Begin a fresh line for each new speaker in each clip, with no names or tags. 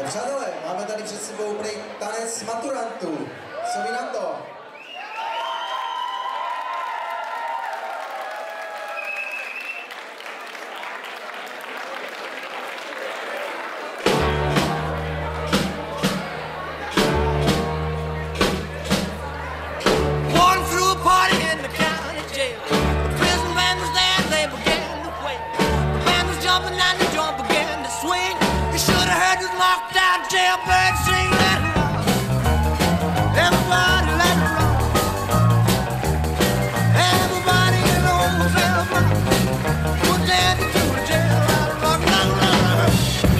Přátelé, máme tady před sebou prý tanec maturantů. Co vy na to?
Jailbird sing, let it rock. Everybody let it rock. Everybody in the whole hotel block. Put daddy to the jail, let it rock, let it rock.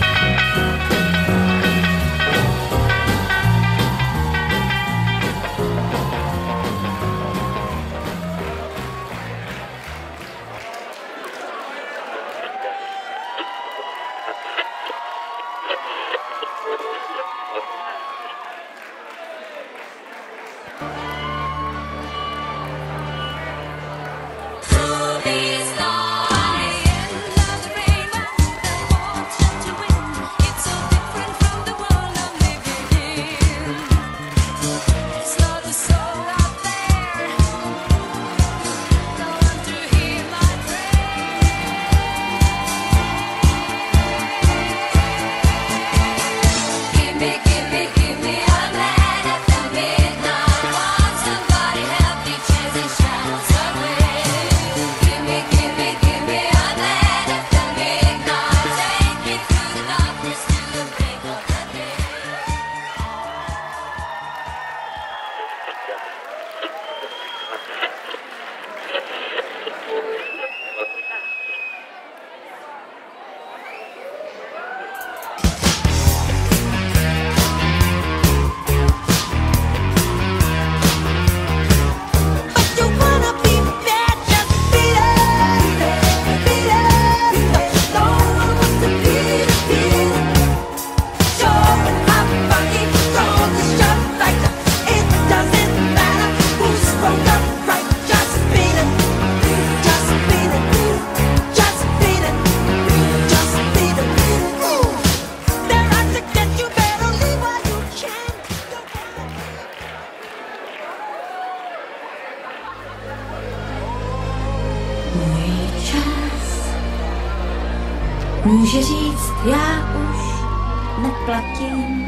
Může říct, já už neplatím.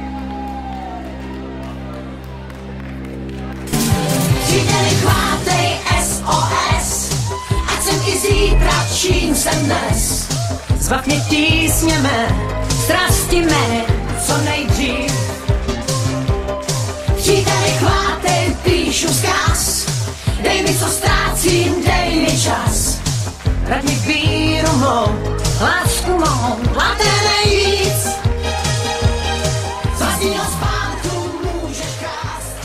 Příteli, chvátej SOS, ať jsem i zítra, čím jsem dnes.
Zbav mě tísněme, strasti mé, co nejdřív.
Příteli, chvátej, píšu vzkaz, dej mi, co ztrácím, dej mi čas.
Vrať mi víru mou, lásku mou,
Máte nejvíc, z vlastního spánku můžeš krást.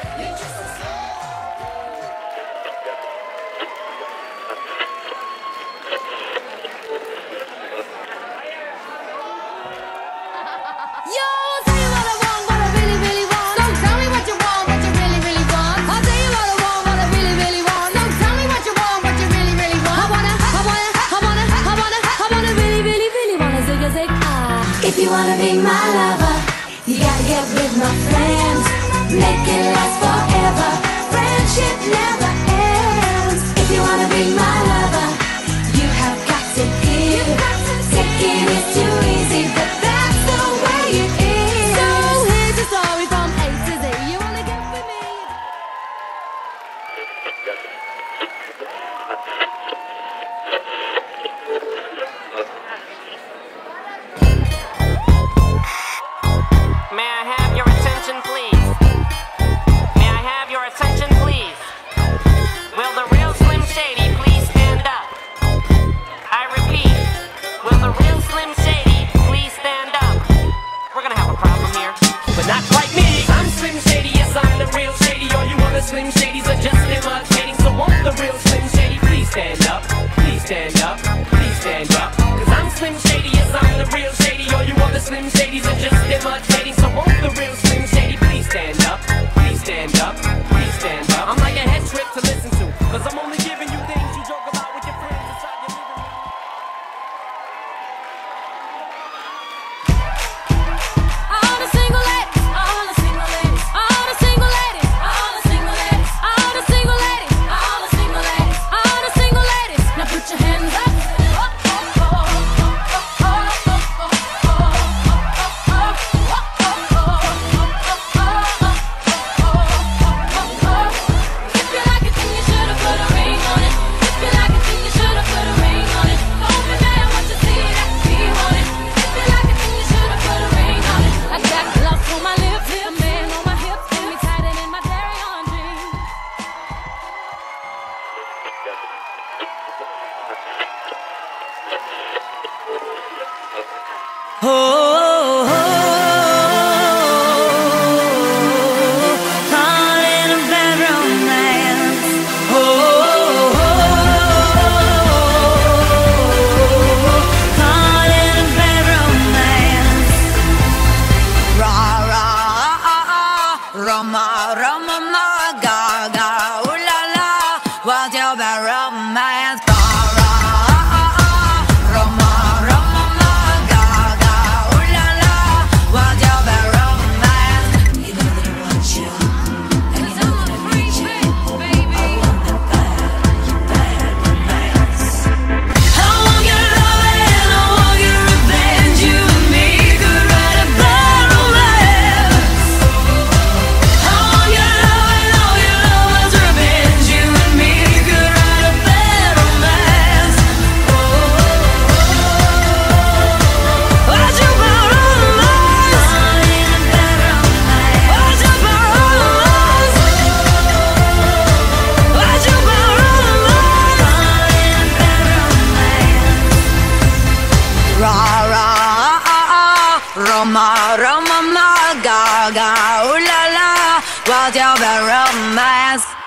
Yo, tell you what I want, what I really, really want. Don't tell me what you want, what you really, really want. I'll tell you what I want, what I really, really want. Don't tell me what you want, what you really, really want. I wanna really, really, really wanna zig a zig ah.
If you wanna be my lover, you gotta get with my friends. Make it last forever. Friendship never ends. If you wanna be my lover, you have got to give. Taking is too easy, but that's the way it is.
So here's a story from A to Z. You wanna get with me?
May I have your attention, please? May I have your attention, please? Will the real Slim Shady please stand up?
Roma, Roma, ma, ga, ga, ooh la la, what's your bad romance?